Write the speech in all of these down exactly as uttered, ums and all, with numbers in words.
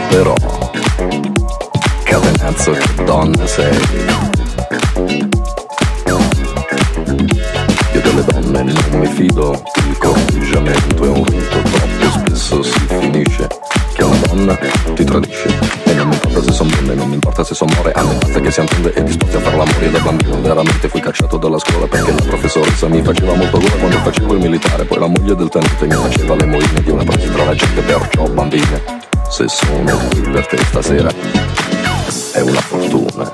Però, catenazzo che donna sei. Io delle donne non mi fido, il corteggiamento è un rito, troppo spesso si finisce che una donna ti tradisce. E non mi importa se son donne, non mi importa se son more, a me basta che siamo tonde e disposti a far l'amore. Io da bambino veramente fui cacciato dalla scuola perché la professoressa mi faceva molto gola quando facevo il militare. Poi la moglie del tenente mi faceva le moine di una presi tra la gente. Perciò bambine, se sono qui per te stasera è una fortuna.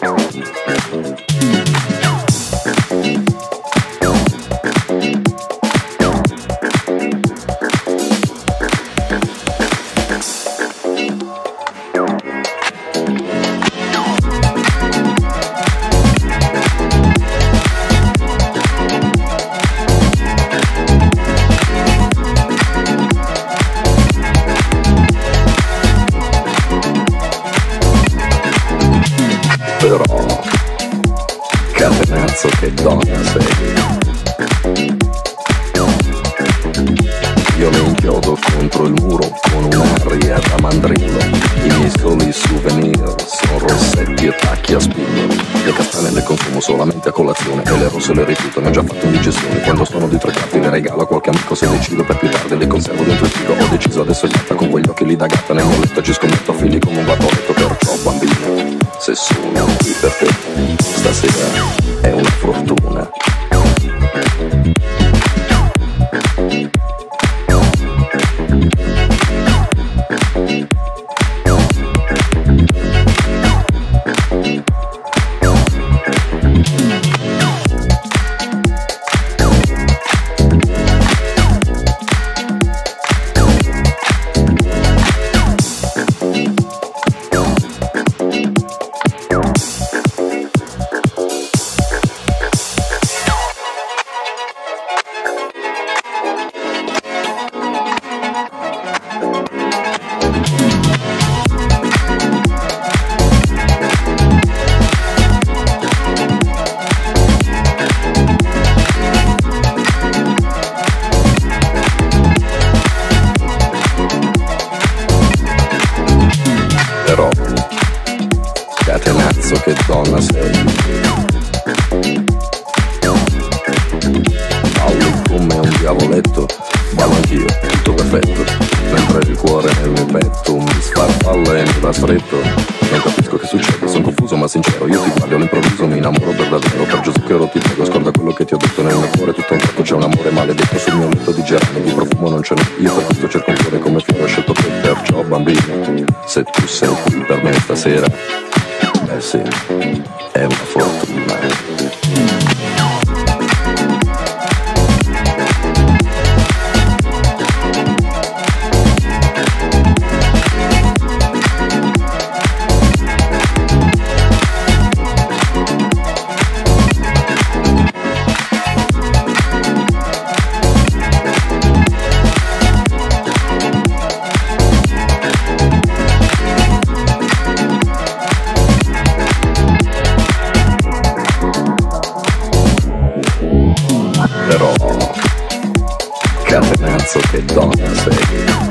Però, catenazzo che donna sei. Io mi inchiodo contro il muro con un'aria da mandrillo. I miei soli souvenir sono rossetti e tacchi a spillo. Le castane le consumo solamente a colazione e le rosse le rifiuto, ne ho già fatto indigestione. Quando sono di tre quarti le regalo a qualche amico, se decido per più tardi le conservo dentro il frigo. Ho deciso adesso è fatta con quegli occhi lì da gatta nel mio letto, ci scommetto figli come un batoletto. Perciò bambino, se sono qui per te stasera è una fortuna. Però, catenazzo che donna sei. Ballo come un diavoletto, ballo anch'io, tutto perfetto. Mentre il cuore nel mio petto mi sfarfalla e mi va stretto. Non capisco che succede, sono confuso ma sincero. Io ti guardo all'improvviso, mi innamoro per davvero. Per Gesù che ero ti prego, scorda quello che ti ho detto nel mio cuore. Tutto un tratto c'è un amore maledetto sul mio letto di gerani, di profumo non ce n'è. Io per questo cerco un fiore come fiore, ho scelto te. Perciò bambino, se tu sei qui per me stasera, beh sì, è una fortuna. Però, catenazzo che donna sei.